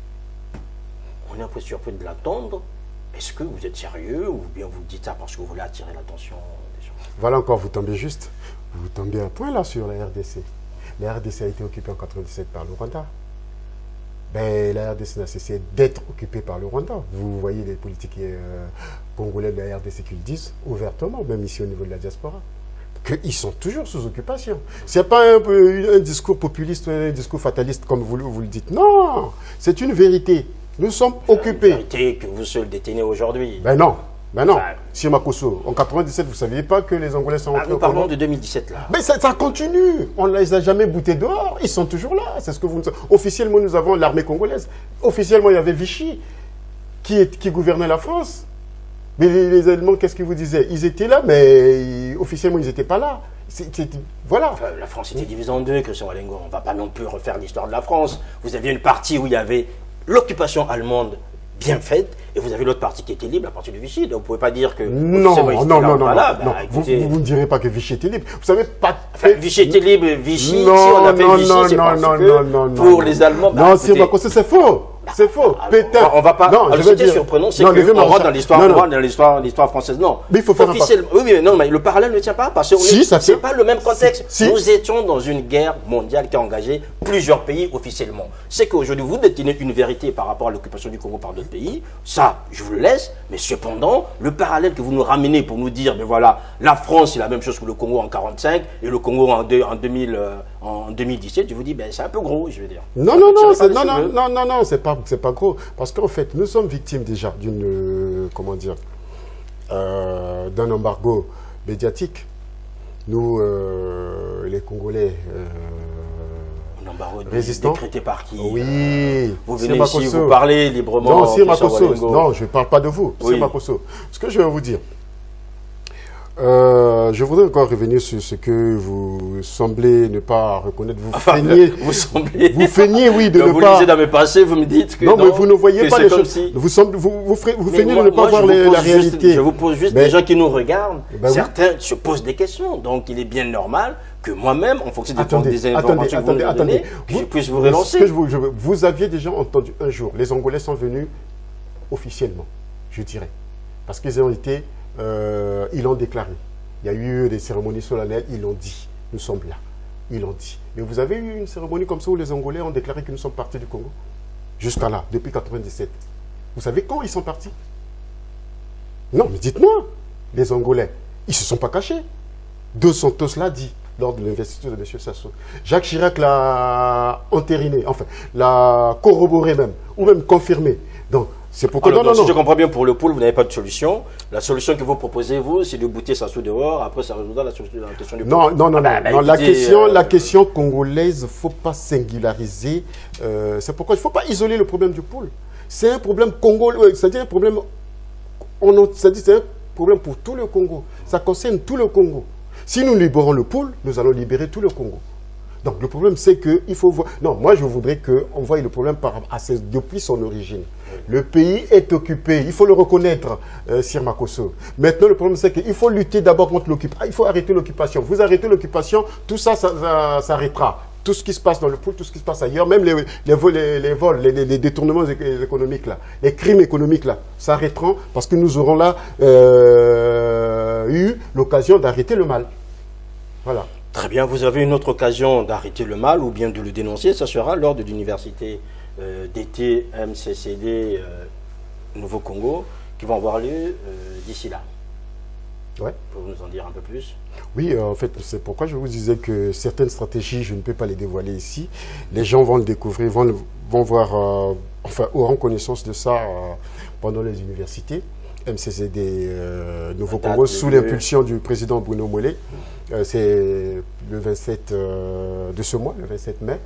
On est un peu surpris de l'attendre. Est-ce que vous êtes sérieux ou bien vous dites ça parce que vous voulez attirer l'attention des gens? Voilà encore, vous tombez juste. Vous tombez un point là sur la R D C. La R D C a été occupée en mille neuf cent quatre-vingt-dix-sept par le Rwanda. Ben, la R D C n'a cessé d'être occupée par le Rwanda. Vous voyez les politiques euh, congolais de la R D C qui le disent ouvertement, même ici au niveau de la diaspora, qu'ils sont toujours sous occupation. Ce n'est pas un, un discours populiste, un discours fataliste comme vous, vous le dites. Non, c'est une vérité. Nous sommes occupés. Une vérité que vous seul détenez aujourd'hui. Ben non. Ben non, enfin, Sir Makosso, en mille neuf cent quatre-vingt-dix-sept, vous ne saviez pas que les Angolais sont entrés ah, nous parlons de deux mille dix-sept là. Mais ça, ça continue. On ne les a jamais boutés dehors. Ils sont toujours là. C'est ce que vous. Officiellement, nous avons l'armée congolaise. Officiellement, il y avait Vichy qui, qui gouvernait la France. Mais les, les Allemands, qu'est-ce qu'ils vous disaient? Ils étaient là, mais officiellement, ils n'étaient pas là. C est, c est, voilà. Enfin, la France était divisée en deux, Christian Walengo. On ne va pas non plus refaire l'histoire de la France. Vous aviez une partie où il y avait l'occupation allemande bien faite, et vous avez l'autre partie qui était libre, la partie de Vichy. Donc vous ne pouvez pas dire que... Non, non, non, non, non, bah, non. Écoutez... Vous, vous ne direz pas que Vichy était libre. Vous savez pas... Enfin, Vichy était libre, Vichy, non, si on appelle non, Vichy, c'est parce non, que non, non, pour non, les Allemands... Bah, non, si on va c'est faux. C'est faux. Ah, Pétain. On va pas... Non, alors, je ce veux qui est dire... surprenant, c'est qu'on rentre dans l'histoire dans l'histoire française. Non. Mais il faut faire officiellement... Oui, mais non, mais le parallèle ne tient pas, parce que si, ce n'est pas le même contexte. Si. Nous étions dans une guerre mondiale qui a engagé plusieurs pays officiellement. C'est qu'aujourd'hui, vous détenez une vérité par rapport à l'occupation du Congo par d'autres pays. Ça, je vous le laisse. Mais cependant, le parallèle que vous nous ramenez pour nous dire, mais voilà, la France, c'est la même chose que le Congo en quarante-cinq et le Congo en, deux, en, deux mille, euh, en deux mille dix-sept, je vous dis, ben, c'est un peu gros, je veux dire. Non, non, non, non, non, non, non, non, c'est pas, c'est pas gros. Parce qu'en fait, nous sommes victimes déjà d'une, euh, comment dire, euh, d'un embargo médiatique. Nous, euh, les Congolais, euh, un embargo résistant. Décrété par qui? Oui. Euh, vous venez Makosso. ici, vous parlez librement. Non, Sir Makosso. Non, je ne parle pas de vous, oui. Sir Makosso. Ce que je vais vous dire, euh, je voudrais encore revenir sur ce que vous semblez ne pas reconnaître. Vous enfin, feignez, vous semblez, vous feignez, oui, de quand ne vous pas. Vous lisez dans mes passés, vous me dites que non, non, mais vous ne voyez pas les choses. Si... Vous, semblez, vous, vous, vous feignez moi, de ne pas moi, voir les, la juste, réalité. Je vous pose juste mais, des gens qui nous regardent. Ben certains oui. se posent des questions, donc il est bien normal que moi-même, en fonction des, attendez, des informations attendez, que vous attendez, nous donnez, attendez. que vous, je puisse vous relancer. Que je vous, je, vous aviez déjà entendu un jour, les Angolais sont venus officiellement, je dirais, parce qu'ils ont été, euh, ils l'ont déclaré. Il y a eu des cérémonies solennelles, ils l'ont dit. Nous sommes là. Ils l'ont dit. Mais vous avez eu une cérémonie comme ça où les Angolais ont déclaré que nous sommes partis du Congo? Jusqu'à là, depuis mille neuf cent quatre-vingt-dix-sept. Vous savez quand ils sont partis? Non, mais dites-moi. Les Angolais, ils ne se sont pas cachés. Dos Santos l'a dit lors de l'investiture de M. Sassou. Jacques Chirac l'a entériné, enfin, l'a corroboré même, ou même confirmé. Donc, c'est pourquoi... Alors, non, donc, non, si non. je comprends bien, pour le pool, vous n'avez pas de solution. La solution que vous proposez, vous, c'est de bouter Sassou dehors. Après, ça résoudra la, la question du pool. Non, non, non. Ah, bah, non, bah, la, écoutez, question, euh... la question congolaise, il ne faut pas singulariser. Euh, c'est pourquoi il ne faut pas isoler le problème du pool. C'est un problème congolais, c'est-à-dire un problème... C'est un problème pour tout le Congo. Ça concerne tout le Congo. Si nous libérons le pool, nous allons libérer tout le Congo. Donc le problème, c'est qu'il faut voir... Non, moi je voudrais qu'on voie le problème par, à ses, depuis son origine. Le pays est occupé, il faut le reconnaître, euh, Sir Makosso. Maintenant, le problème, c'est qu'il faut lutter d'abord contre l'occupation. Il faut arrêter l'occupation. Vous arrêtez l'occupation, tout ça, ça, ça s'arrêtera. tout ce qui se passe dans le pool, tout ce qui se passe ailleurs, même les, les vols, les, les, vols les, les, les détournements économiques, là, les crimes économiques là, s'arrêteront parce que nous aurons là euh, eu l'occasion d'arrêter le mal. Voilà. Très bien, vous avez une autre occasion d'arrêter le mal ou bien de le dénoncer, ça sera lors de l'université euh, d'été M C C D euh, Nouveau-Congo qui vont avoir lieu euh, d'ici là. Ouais. Pour nous en dire un peu plus. Oui, euh, en fait, c'est pourquoi je vous disais que certaines stratégies, je ne peux pas les dévoiler ici. Les gens vont le découvrir, vont, le, vont voir, euh, enfin, auront connaissance de ça euh, pendant les universités. M C C D euh, Nouveau-Congo, sous l'impulsion du président Bruno Mollet. Euh, c'est le vingt-sept euh, de ce mois, le vingt-sept mai,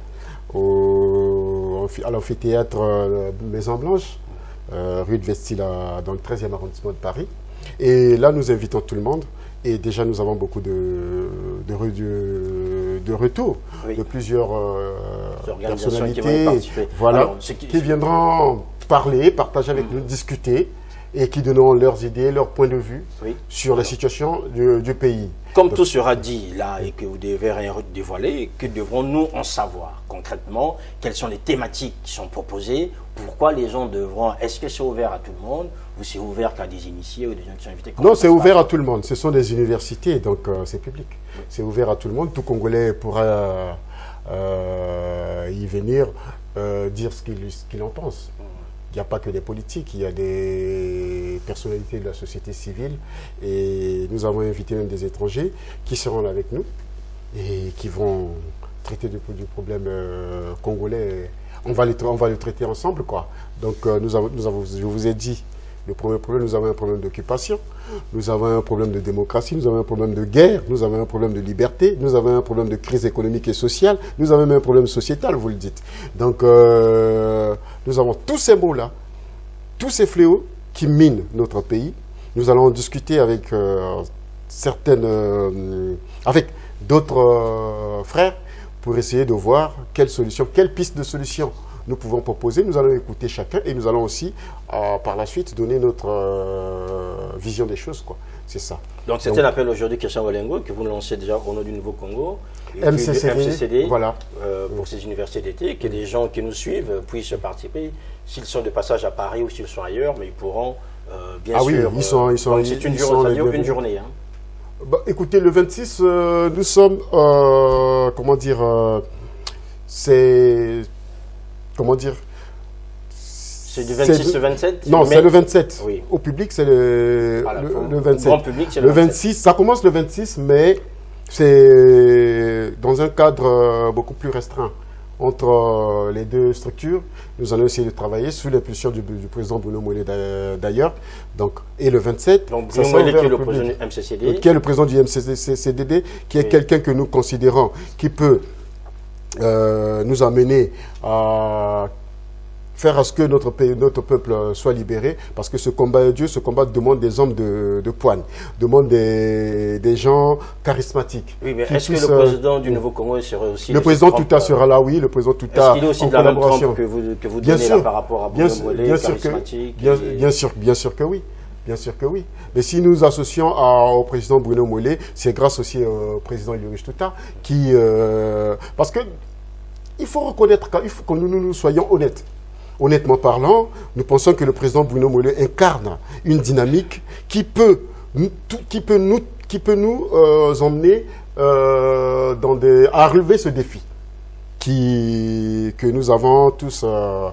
au, à l'amphithéâtre euh, Maison Blanche, euh, rue de Vestille, dans le treizième arrondissement de Paris. Et là, nous invitons tout le monde. Et déjà, nous avons beaucoup de, de, de, de retours oui. de plusieurs euh, personnalités qui, voilà, Alors, qui, qui viendront parler, partager avec mmh. nous, discuter et qui donneront leurs idées, leurs points de vue oui. sur la situation du, du pays. Comme Donc, tout sera dit là et que vous devez rien dévoiler, que devrons-nous en savoir concrètement? Quelles sont les thématiques qui sont proposées? Pourquoi les gens devront... Est-ce que c'est ouvert à tout le monde ou c'est ouvert qu'à des initiés ou des gens qui sont invités? Non, c'est ouvert à tout le monde. Ce sont des universités, donc euh, c'est public. Oui. C'est ouvert à tout le monde. Tout Congolais pourra euh, euh, y venir euh, dire ce qu'il qu'il en pense. Mmh. Il n'y a pas que des politiques, il y a des personnalités de la société civile et nous avons invité même des étrangers qui seront là avec nous et qui vont traiter du, du problème euh, congolais. On va, les, on va le traiter ensemble, quoi. Donc, euh, nous avons, nous avons, je vous ai dit, le premier problème, nous avons un problème d'occupation, nous avons un problème de démocratie, nous avons un problème de guerre, nous avons un problème de liberté, nous avons un problème de crise économique et sociale, nous avons même un problème sociétal, vous le dites. Donc, euh, nous avons tous ces mots-là, tous ces fléaux qui minent notre pays. Nous allons en discuter avec euh, certaines, euh, avec d'autres euh, frères pour essayer de voir quelle solution, quelle piste de solution nous pouvons proposer. Nous allons écouter chacun et nous allons aussi, euh, par la suite, donner notre euh, vision des choses, quoi. C'est ça. Donc, c'était l'appel aujourd'hui, Christian Walengo, que vous lancez déjà au nom du Nouveau-Congo. M C C D, M C C D voilà. Euh, pour ces universités d'été, que les gens qui nous suivent puissent participer. S'ils sont de passage à Paris ou s'ils sont ailleurs, mais ils pourront, euh, bien ah sûr... Ah oui, ils sont... Ils sont c'est une, une, une journée. Hein. Bah, écoutez, le vingt-six, euh, nous sommes... Euh, comment dire... Euh, c'est... Comment dire? C'est du vingt-six au vingt-sept? Non, c'est le vingt-sept. Oui. Au public, c'est le, voilà, le, le vingt-sept. Grand public, c'est le, le vingt-six. Ça commence le vingt-six, mais c'est dans un cadre beaucoup plus restreint entre les deux structures. Nous allons essayer de travailler sous l'impulsion du, du président Bruno Mollet d'ailleurs. Donc, et le vingt-sept, donc Bruno Mollet qui est le président du M C C D, qui est le président du M C C D, qui est oui. quelqu'un que nous considérons qui peut Euh, nous amener à faire à ce que notre pays, notre peuple soit libéré, parce que ce combat est Dieu, ce combat demande des hommes de, de poigne, demande des, des gens charismatiques. Oui, mais est-ce que le président du Nouveau-Congo serait aussi... Le président Touta sera là, oui, le président Touta. Est-ce qu'il est aussi de la même trempe que vous, que vous donnez là par rapport à Bruno Mollet, charismatique? Bien, bien, sûr, bien sûr que oui. Bien sûr que oui. Mais si nous associons à, au président Bruno Mollet, c'est grâce aussi au président Yurish Touta qui... Euh, parce que il faut reconnaître, il faut que nous, nous, nous soyons honnêtes. Honnêtement parlant, nous pensons que le président Bruno Mollet incarne une dynamique qui peut, qui peut nous, qui peut nous euh, emmener euh, dans des, à relever ce défi qui, que nous avons tous euh,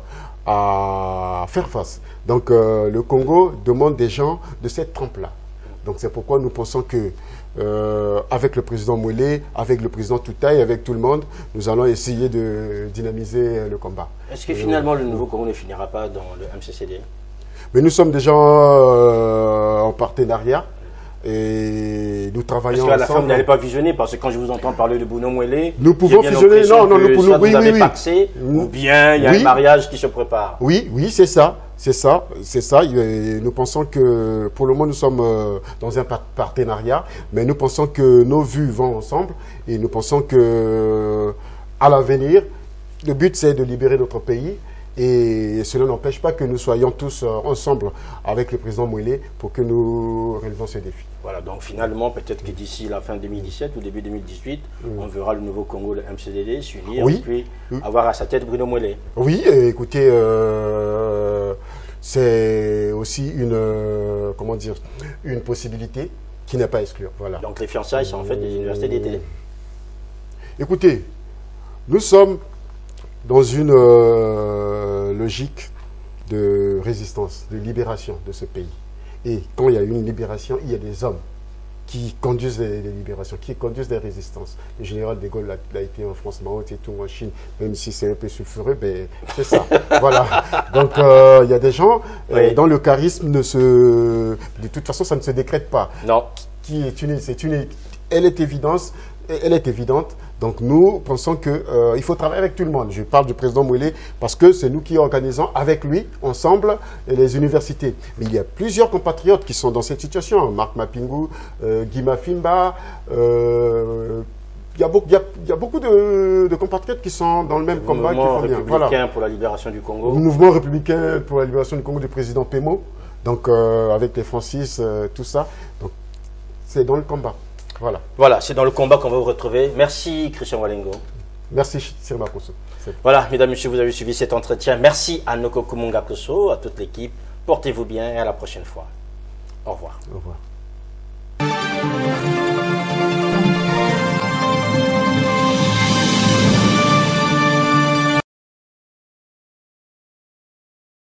à faire face. Donc euh, le Congo demande des gens de cette trempe-là. Donc c'est pourquoi nous pensons que euh, avec le président Mollet, avec le président Touta et avec tout le monde, nous allons essayer de dynamiser le combat. Est-ce que finalement le Nouveau-Congo ne finira pas dans le M C C D? Mais nous sommes déjà euh, en partenariat. Et nous travaillons ensemble. Parce qu'à la fin, vous n'allez pas fusionner, parce que quand je vous entends parler de Bruno Mollet, nous pouvons fusionner, non, non, nous pouvons, oui, oui, oui. Paxé, ou bien il y a oui. un mariage qui se prépare. Oui, oui, c'est ça, c'est ça, c'est ça. Et nous pensons que, pour le moment, nous sommes dans un partenariat, mais nous pensons que nos vues vont ensemble, et nous pensons que, à l'avenir, le but c'est de libérer notre pays, Et cela n'empêche pas que nous soyons tous euh, ensemble avec le président Mouélé pour que nous relevons ce défi. Voilà, donc finalement, peut-être que d'ici la fin deux mille dix-sept ou début deux mille dix-huit, mmh. on verra le nouveau Congo, le M C D D, s'unir oui. et puis oui. avoir à sa tête Bruno Mouélé. Oui, écoutez, euh, c'est aussi une, euh, comment dire, une possibilité qui n'est pas exclue. Voilà. Donc les fiançailles sont en fait des universités d'été. Écoutez, nous sommes dans une euh, logique de résistance, de libération de ce pays. Et quand il y a une libération, il y a des hommes qui conduisent les, les libérations, qui conduisent les résistances. Le général de Gaulle a, a été en France, Mao Tse-tung en Chine, même si c'est un peu sulfureux, ben, c'est ça. Voilà. Donc, euh, il y a des gens oui. euh, dont le charisme ne se... De toute façon, ça ne se décrète pas. Non. Qui est une, c'est une, elle est évidence, elle est évidente. Donc nous pensons qu'il euh, faut travailler avec tout le monde. Je parle du président Mouélé parce que c'est nous qui organisons avec lui, ensemble, les universités. Mais il y a plusieurs compatriotes qui sont dans cette situation. Marc Mapingu, euh, Guy Mafimba, euh, il y a beaucoup, il y a, il y a beaucoup de, de compatriotes qui sont dans le même le combat. Le mouvement républicain voilà. pour la libération du Congo. Le mouvement républicain pour la libération du Congo du président Pémo. Donc euh, avec les Francis, euh, tout ça. Donc c'est dans le combat. Voilà, voilà c'est dans le combat qu'on va vous retrouver. Merci Christian Walengo. Merci Sirma Kosso. Voilà, mesdames, messieurs, vous avez suivi cet entretien. Merci à Noko Kumunga Kosso, à toute l'équipe. Portez-vous bien et à la prochaine fois. Au revoir. Au revoir.